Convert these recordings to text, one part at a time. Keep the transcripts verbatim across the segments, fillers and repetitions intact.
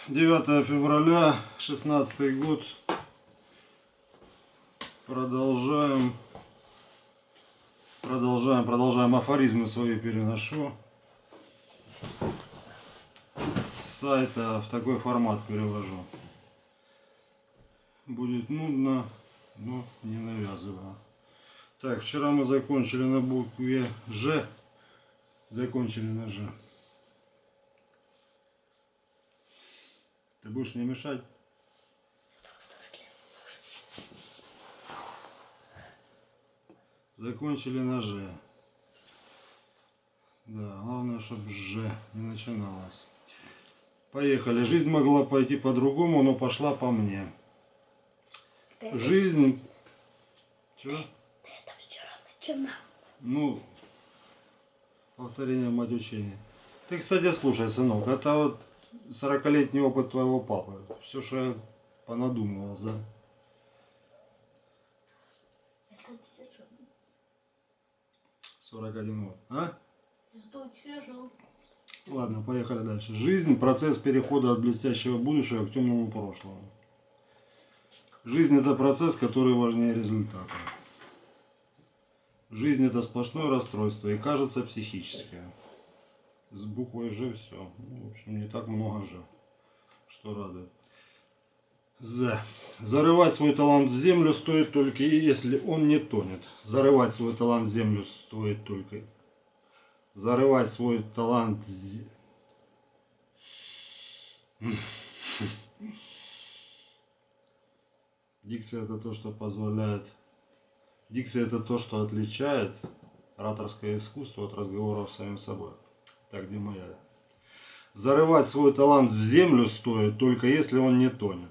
девятое февраля, шестнадцатый год. Продолжаем, продолжаем, продолжаем афоризмы свои переношу с сайта в такой формат перевожу. Будет нудно, но не навязываю. Так, вчера мы закончили на букве Ж. Закончили на Ж. Ты будешь мне мешать? Закончили на Ж. Да, главное, чтобы Ж не начиналось. Поехали. Жизнь могла пойти по-другому, но пошла по мне. Ты Жизнь... Чего? Ты это вчера начинал. Ну, повторение мать учения. Ты, кстати, слушай, сынок, это вот сорокалетний опыт твоего папы. Все, что я понадумывал, да? Это тяжело. сорок один год. А? Это тяжело. Ладно, поехали дальше. Жизнь – процесс перехода от блестящего будущего к темному прошлому. Жизнь – это процесс, который важнее результата. Жизнь – это сплошное расстройство и, кажется, психическое. С буквой Ж все. Ну, в общем, не так много Ж, что радует. З. Зарывать свой талант в землю стоит только, если он не тонет. Зарывать свой талант в землю стоит только... Зарывать свой талант... З... Дикция – это то, что позволяет... Дикция – это то, что отличает ораторское искусство от разговоров с самим собой. Так, где моя? Зарывать свой талант в землю стоит, только если он не тонет.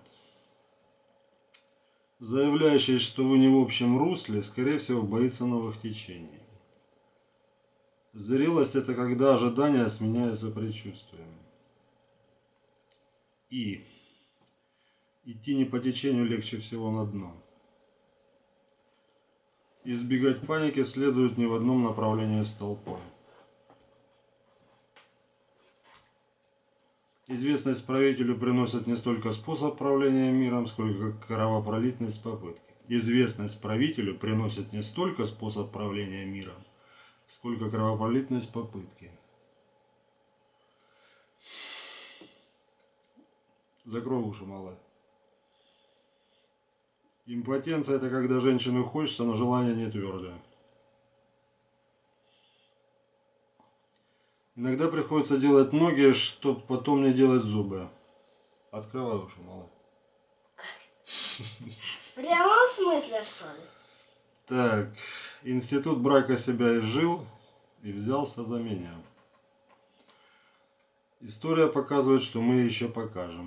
Заявляющий, что вы не в общем русле, скорее всего, боится новых течений. Зрелость – это когда ожидания сменяются предчувствием. И идти не по течению легче всего на дно. Избегать паники следует ни в одном направлении с толпой. Известность правителю приносит не столько способ правления миром, сколько кровопролитность попытки. Известность правителю приносит не столько способ правления миром, сколько кровопролитность попытки. Закрой уши, малая. Импотенция – это когда женщину хочется, но желание не твердое. Иногда приходится делать ноги, чтобы потом не делать зубы. Открывай уши, малая. В прямом смысле, что ли? Так, институт брака себя изжил и взялся за меня. История показывает, что мы еще покажем.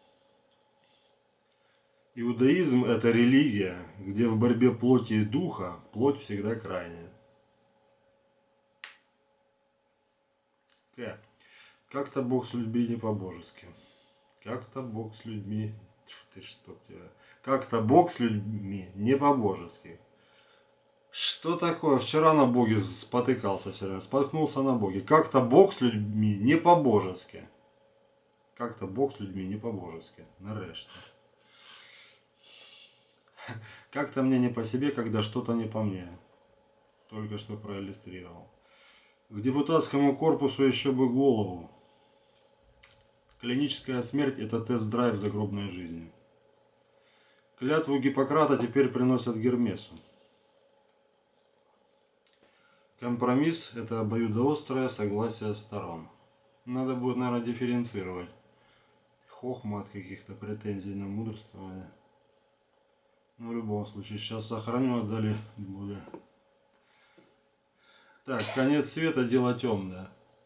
Иудаизм – это религия, где в борьбе плоти и духа плоть всегда крайняя. К. Как-то Бог с людьми не по-божески. Как-то Бог с людьми... Ты что тебя... Как-то Бог с людьми не по-божески. Что такое? Вчера на Боге спотыкался все время. Споткнулся на Боге. Как-то Бог с людьми не по-божески. Как-то Бог с людьми не по-божески. Нарешті. Как-то мне не по себе, когда что-то не по мне. Только что проиллюстрировал. К депутатскому корпусу еще бы голову. Клиническая смерть – это тест-драйв загробной жизни. Клятву Гиппократа теперь приносят Гермесу. Компромисс – это обоюдоострое согласие сторон. Надо будет, наверное, дифференцировать хохма от каких-то претензий на мудрствование. Но в любом случае, сейчас сохраню, а далее буду. Так, конец света, дело темное.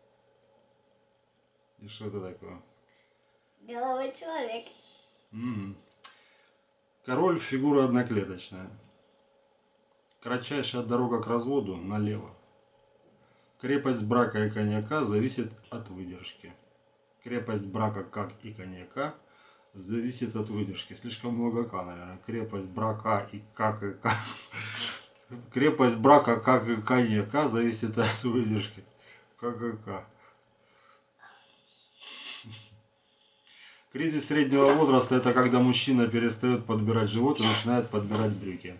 И что это такое? Головой человек. М-м. Король – фигура одноклеточная. Кратчайшая дорога к разводу налево. Крепость брака и коньяка зависит от выдержки. Крепость брака, как и коньяка, зависит от выдержки. Слишком много К, наверное. Крепость брака и как и как. Крепость брака, как и коньяка, зависит от выдержки. Как и как. Кризис среднего возраста — это когда мужчина перестает подбирать живот и начинает подбирать брюки.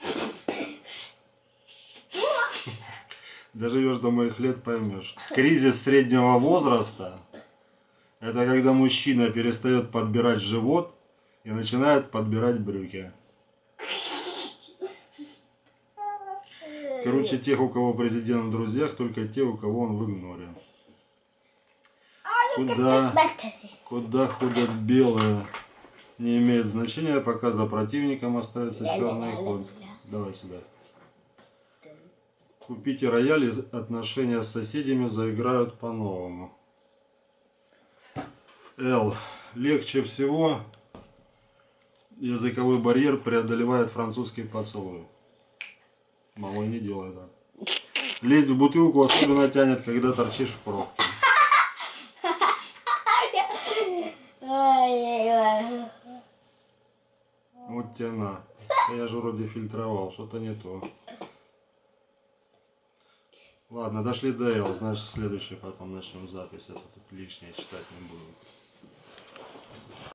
Доживешь до моих лет, поймешь. Кризис среднего возраста — это когда мужчина перестает подбирать живот и начинает подбирать брюки. Короче, тех, у кого президент в друзьях, только те, у кого он в игноре. Куда, куда ходят белые, не имеет значения, пока за противником остается черный ход. Давай сюда. Купите рояль, и отношения с соседями заиграют по-новому. Л. Легче всего языковой барьер преодолевает французский поцелуй. Малой, не делай так. Лезть в бутылку особенно тянет, когда торчишь в пробке. Вот тебе на. Я же вроде фильтровал, что-то не то. Ладно, дошли до Л, значит следующий потом начнем запись. Это тут лишнее читать не буду.